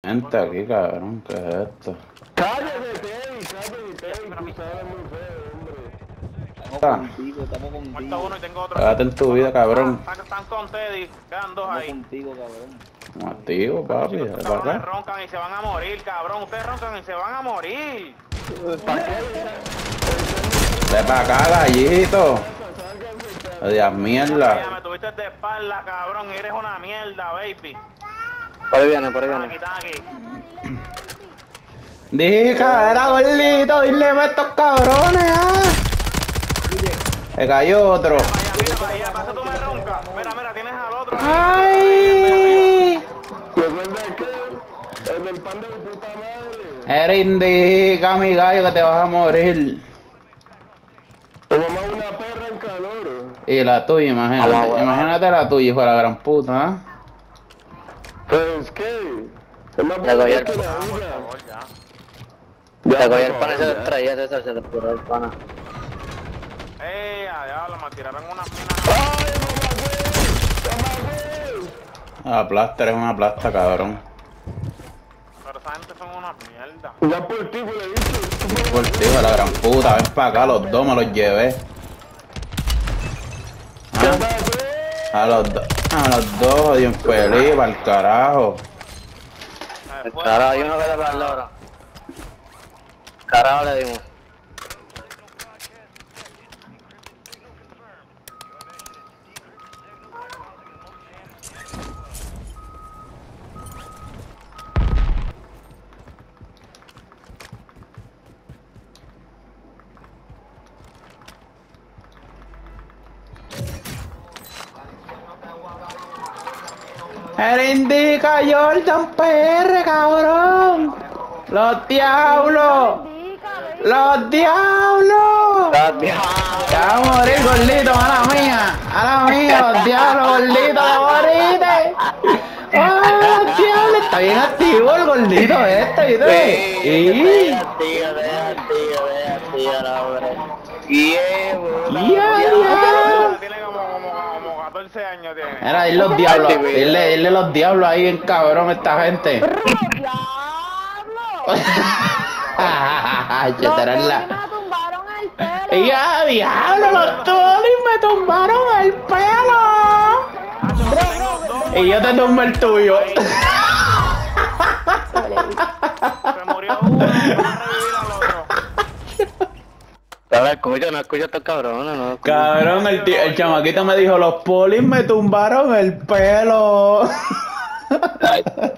Gente aquí, cabrón, ¿qué es esto? Cállate, Teddy, tú sabes muy feo, hombre. Estamos Muerto contigo. uno y tengo otro. Cágate en tu vida, cabrón. Están con Teddy, quedan dos Estamos ahí. contigo, cabrón. Activo, papi, Chicos, de estos para cabrones acá. roncan y se van a morir, cabrón. Ustedes roncan y se van a morir. De para acá, gallito. Adiós, Ya mierda. me tuviste de espalda, cabrón. Eres una mierda, baby. Por ahí viene, Están aquí, están aquí. Dica, era gordito, dile a estos cabrones, Se cayó otro. Mira para allá, pasa tú me roncas. Mira, tienes al otro. ¡Ay! ¿Recuerda que el del pan de mi puta madre? Eres indica, mi gallo, que te vas a morir. Tu mamá es una perra en calor. Y la tuya, imagínate. Imagínate la tuya, hijo de la gran puta, ¿eh? Pues, ¿qué? Es más Le doy el bonita que la Por vida. favor, ya. Te cogí el por pana y se favor, te traía, César, se te puró el pana. A diablo, me tiraron una mina. ¡Ay, mamá, Aplasta, eres una plasta, cabrón. Pero esa gente son una mierda. ya por ti, le he dicho. Por ti, hijo de la gran puta, ven para acá, los dos me los llevé. ¿Qué Ah, pasó? a los dos, jodido infeliz, pa'l carajo. Carajo, hay uno que le va ahora. Carajo le dimos. El indica Jordan PR, cabrón. Los diablos. Los diablos. Te vas a morir, gordito, a la mía, los diablos, gordito, te moriste. ¡Oh, los diablos! Está bien activo el gordito este, ¿viste? Sí. Ya. Tiene como 14 años. Tiene. Mira, dile los diablos, dile los diablos ahí bien cabrón esta gente. Me tumbaron el pelo. ¡Ya, diablo! Los tulis me tumbaron el pelo. Y yo te tumbo el tuyo. Se murió uno, van a revivir al otro. Pero no escucho a estos cabrones, no. Cabrón, el chamaquito me dijo, los polis me tumbaron el pelo. Ay,